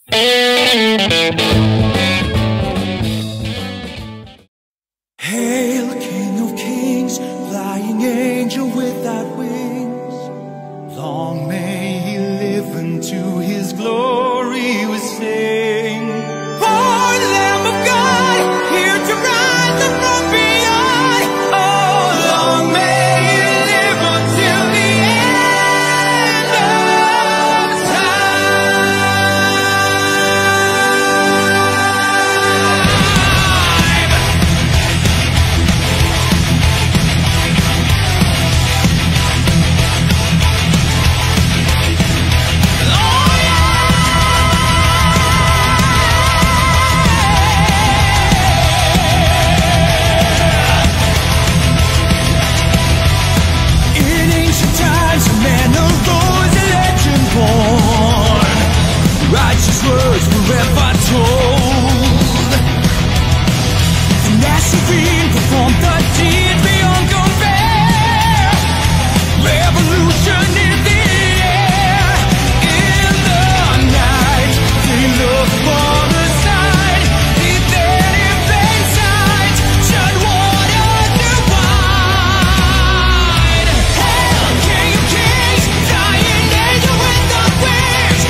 Hail, King of Kings, flying angel without wings. Long may he live unto his glory we sing. For the Lamb of God, here to rise up from beyond. Oh, long may he live until the end of righteous words forever told. The Nazarene performed the deed beyond compare. Revolution in the air. In the night, they look for the sign. He then in plain sight turned water to wine. Hail, King of Kings, dying angel with the wings.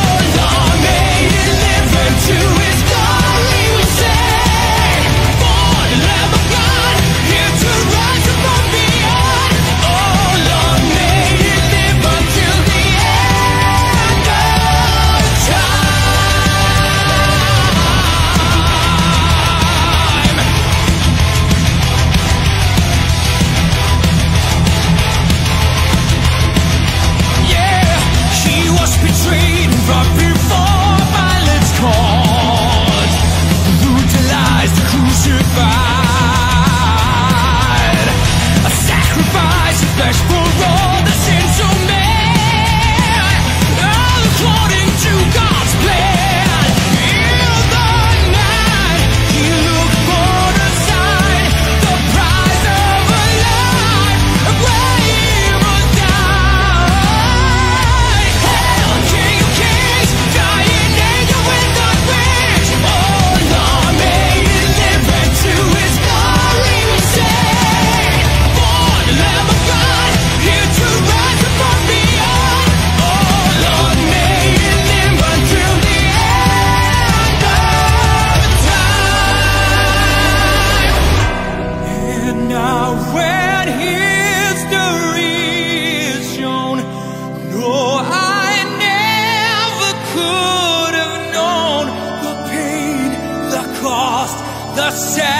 To his glory we sing. For the Lamb of God, here to rise above beyond. Oh, Lord, may he live until the end of time. Yeah, he was betrayed and brought before Pilate's court, brutalized, crucified, a sacrifice of flesh for all the sins of man, all according to God's plan. In the night, he looked for the sign, the prize of a life, where he must die. Hail, King of Kings, dying angel with the wings. Oh, Lord, may he live into his glory we sing. For the Lamb of God, here to rise above beyond. Oh, Lord, may he live until the end of time. And now when history is shown, no, I never could have known the pain, the cost, the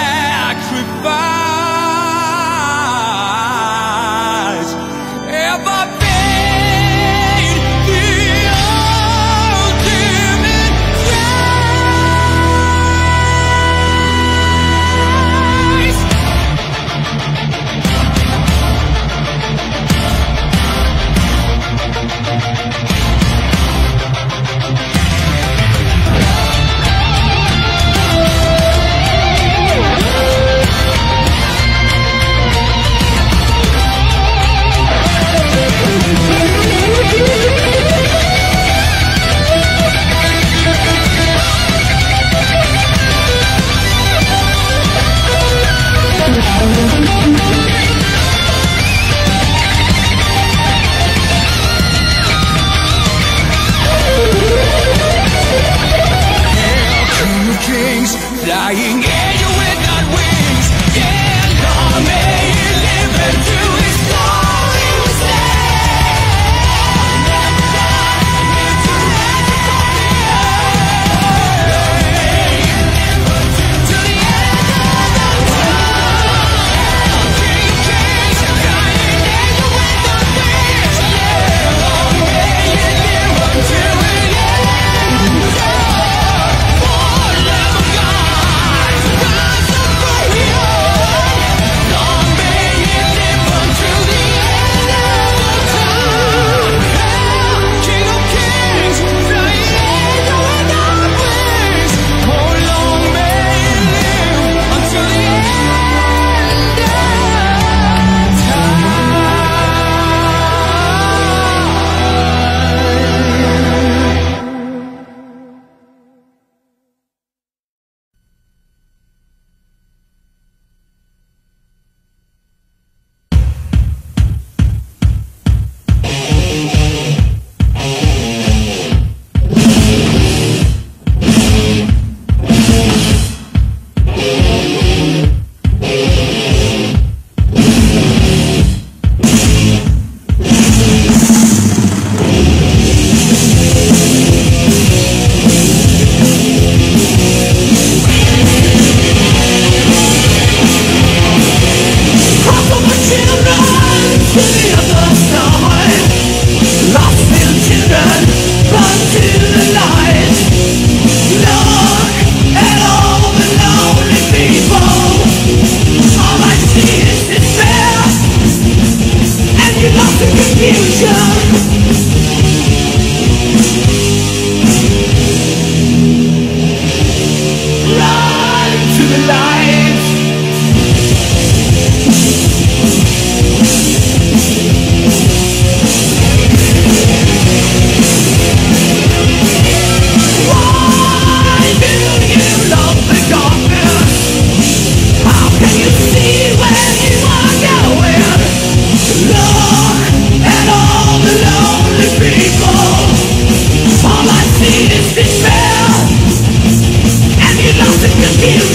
sacrifice ever paid the ultimate price. Kings, flying angel without wings. Yeah, Lord, may he live into his glory we stand. Never die, here to rise above the earth. To the end of the world. King of Kings, flying angel without wings. Yeah, Lord, may he live until the end. For the Lamb of God.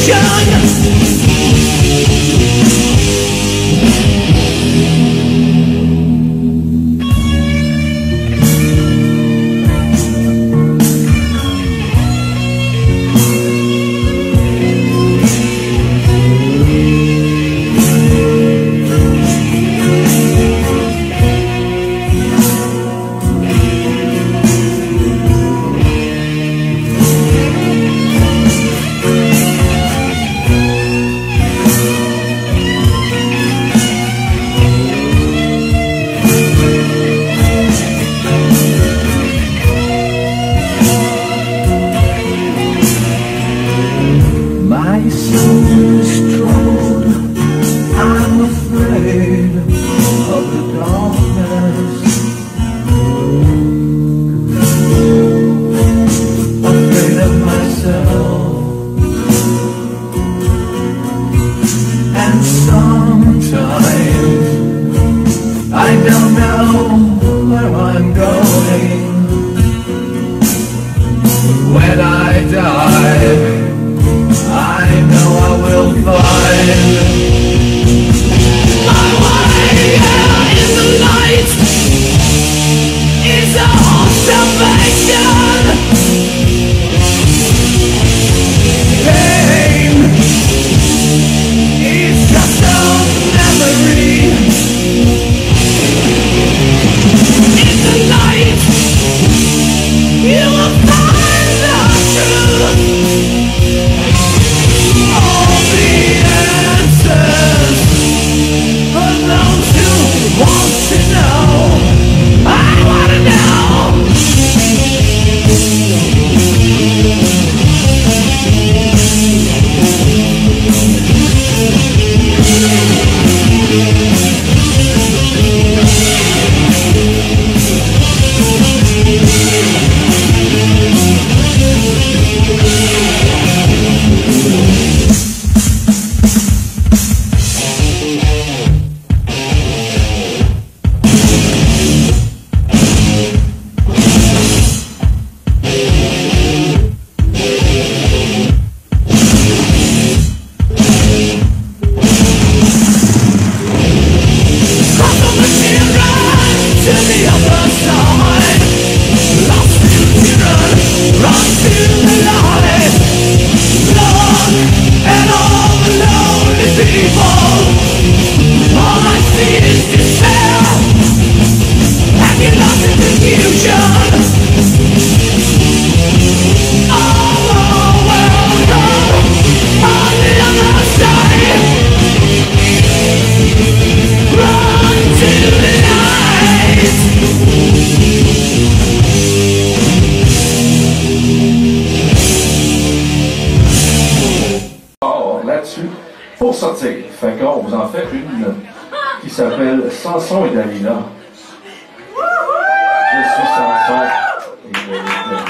Pour sortir, fait qu'on vous en fait une qui s'appelle Samson et Dalila. Je suis Samson et Dalila.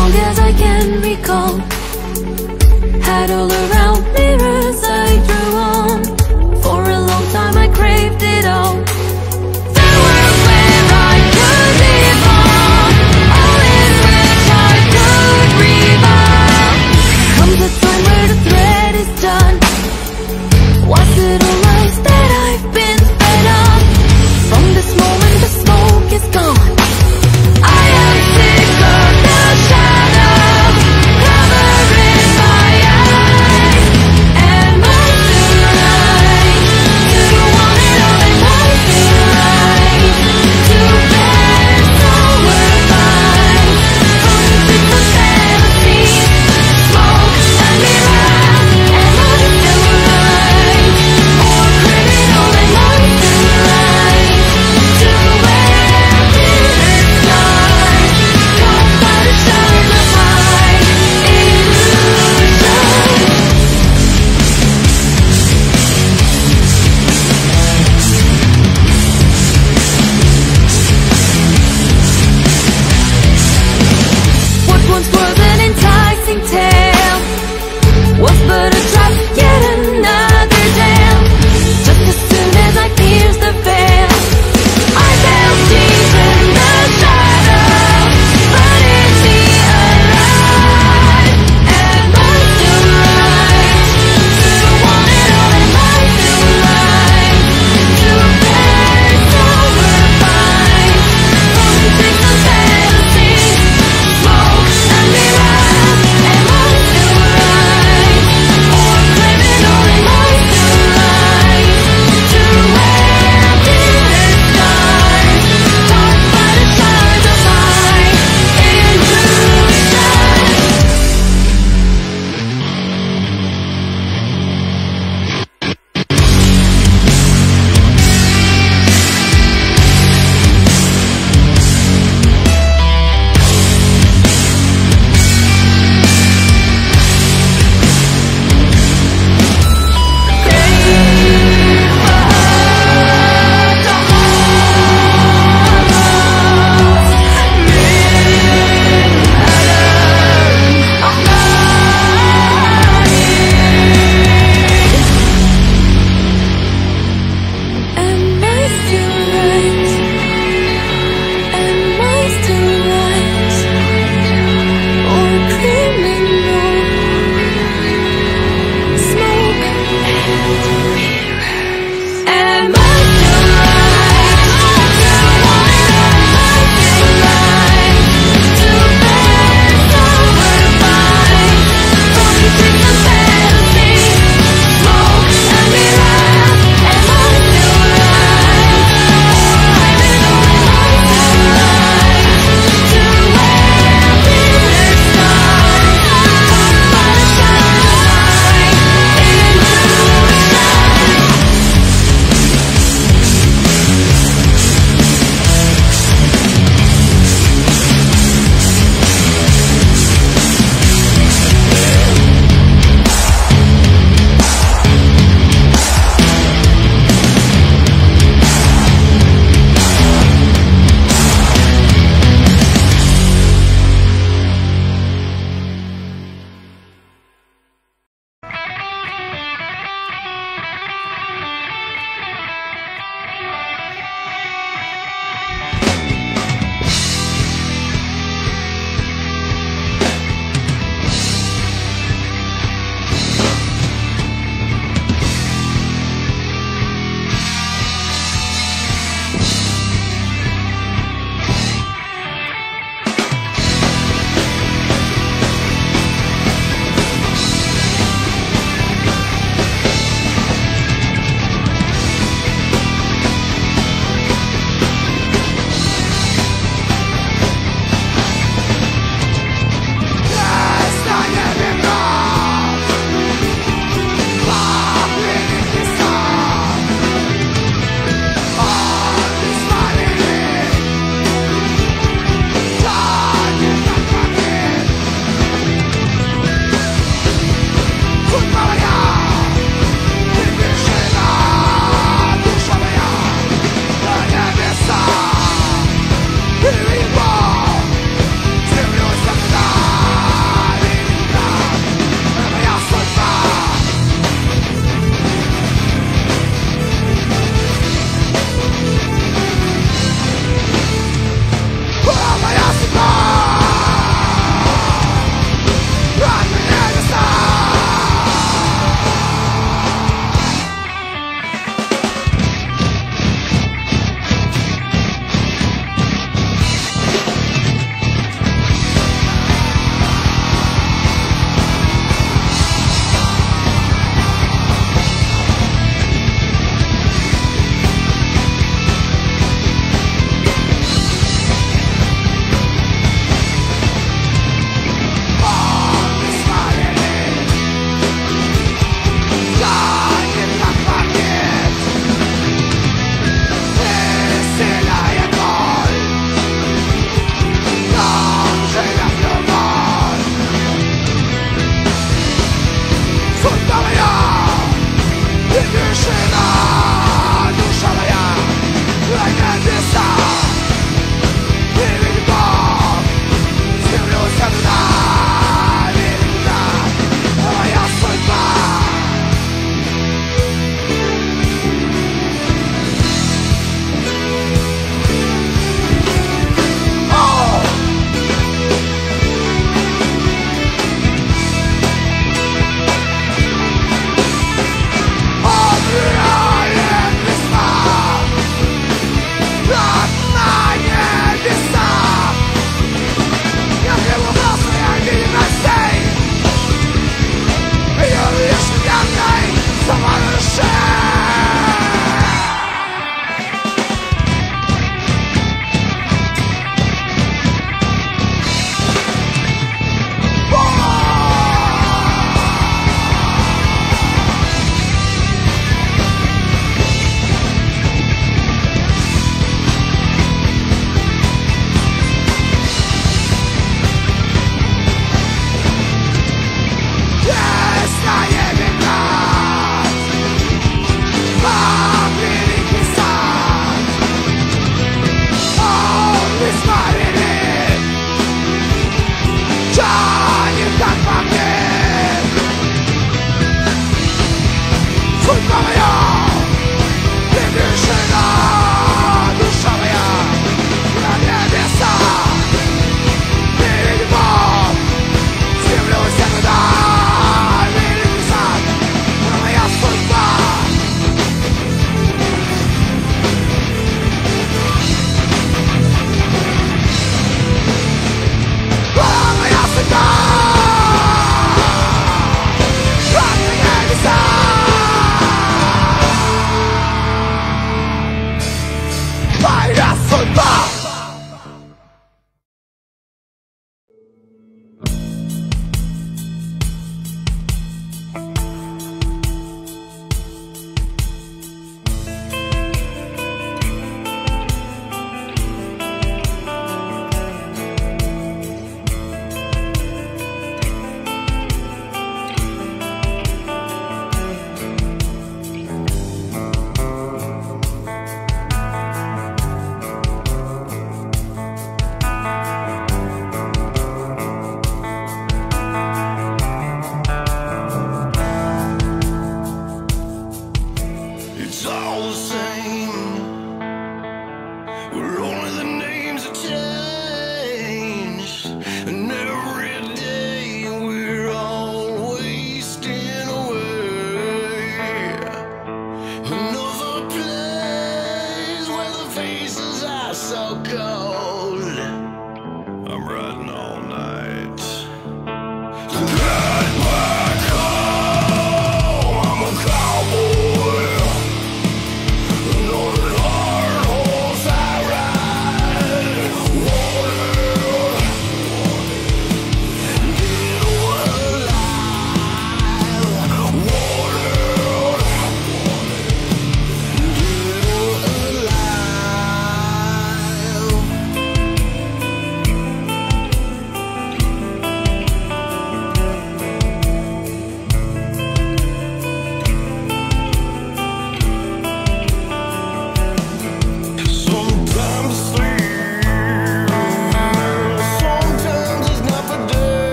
long as I can recall. Had all around mirrors I drew on. For a long time I craved it all. There were where I could live on, all in which I could revolve. Comes a time where the thread is done. Was it all lies that I've been fed up? From this moment the smoke is gone. I am sick of the shadow covering my eyes.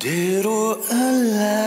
Dead or alive.